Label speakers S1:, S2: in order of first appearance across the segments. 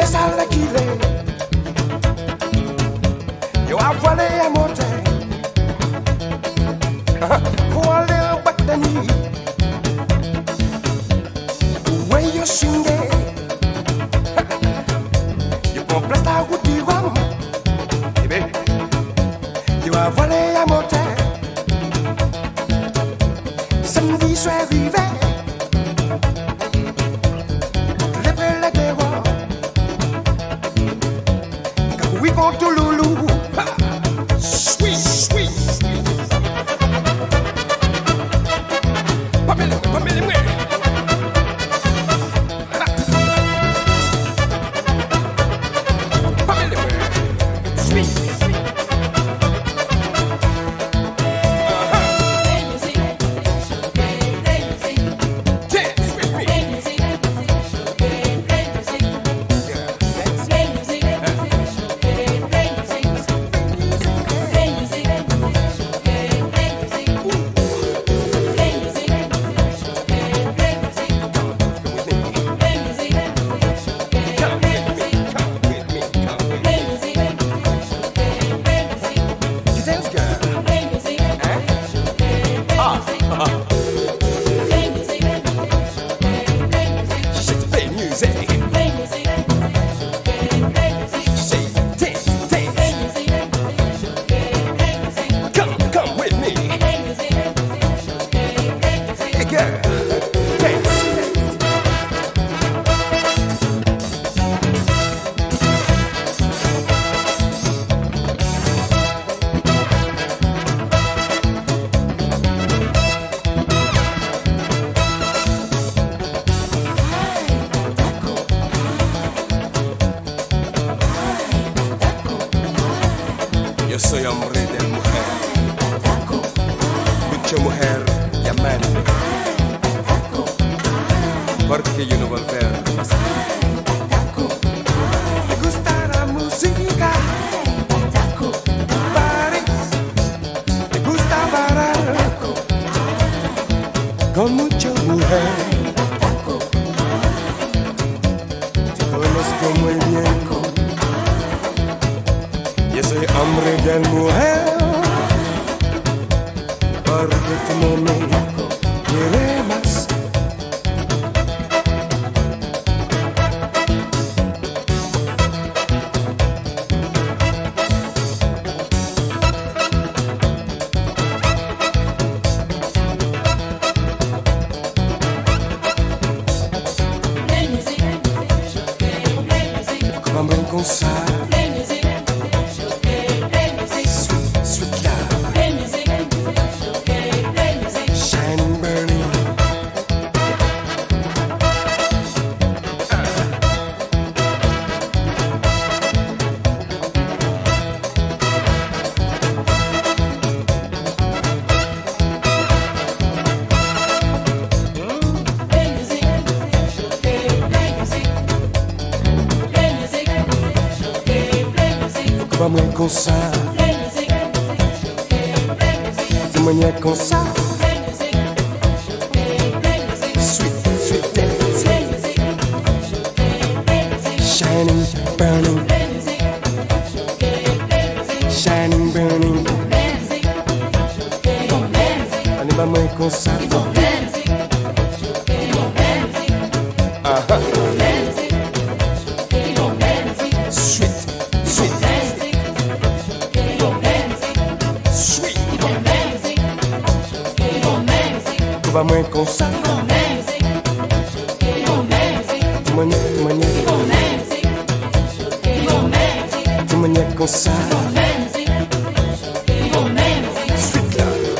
S1: sale qu'il est. Yo a volé à monter. Faut aller en boîte de nuit. Où est yo swingé? Yo prend place la route du rhum. Eh ben, yo a volé à monter. Samedi soir arrivé. We go to Lulu. Sweet, sweet. Pamela, Pamela, Pamela, sweet. Yo soy hombre de mujer, mucha mujer llamándome, porque yo no volver. Me gusta la música, París, me gusta bailar con mucha mujer. Te conozco muy bien. Yo soy hombre de mujer, porque tú no me quieres más. Como ven con sal. Vamos com ça, de manhã com ça. Sweet, sweet dance, shining, burning, shining, burning. Allez, vamos com ça. Vamos com ça. De manhã com ça. Sweet love.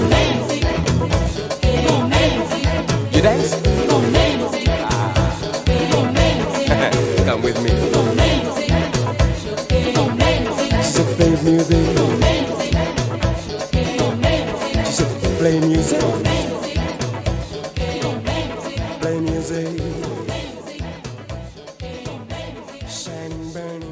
S1: You dance? Come with me. She said play music. She said play music. Play music, shining, burning.